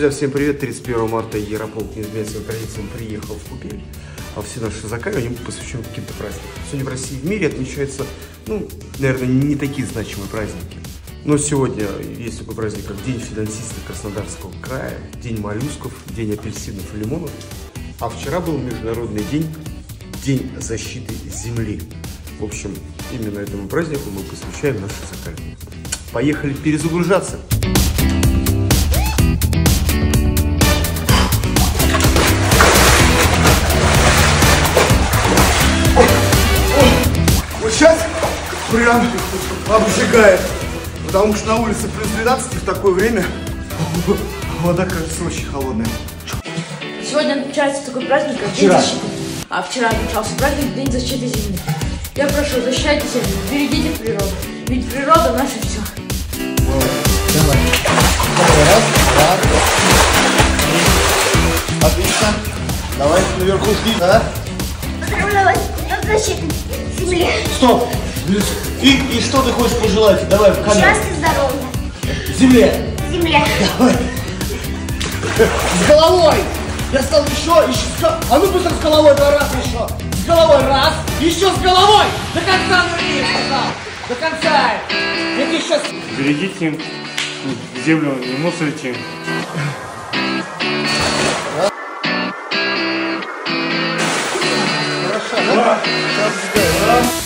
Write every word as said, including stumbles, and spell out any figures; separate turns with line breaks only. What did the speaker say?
Друзья, всем привет! тридцать первого марта Ярополк, не изменяя своим традициям, приехал в Купель. А все наши закаты, они посвящены каким-то праздникам. Сегодня в России и в мире отмечаются, ну, наверное, не такие значимые праздники. Но сегодня есть такой праздник, как День финансиста Краснодарского края, День моллюсков, День апельсинов и лимонов. А вчера был Международный день, День защиты Земли. В общем, именно этому празднику мы посвящаем наши закаты. Поехали перезагружаться! Вот сейчас прям обжигает, потому что на улице плюс двенадцать, и в такое время вода, кажется, очень холодная.
Сегодня отмечается такой праздник, как День защиты. А вчера отмечался праздник День защиты Земли. Я прошу, защищайте Землю, берегите природу, ведь природа наше все.
Давай. Раз, раз. Отлично. Давай наверху ты, да?
Поздравляю вас от защиты Земли.
Стоп. И, и что ты хочешь пожелать? Давай в камеру.
Счастья, здоровья.
Земле.
Земля.
Давай. С головой. Я сказал еще, еще. С... А ну быстро с головой, два раза еще. С головой раз. Еще с головой. До конца нырни, сказал. До конца. Я тебе сейчас...
Берегите землю, не мусорите.
Хорошо, да? Раз.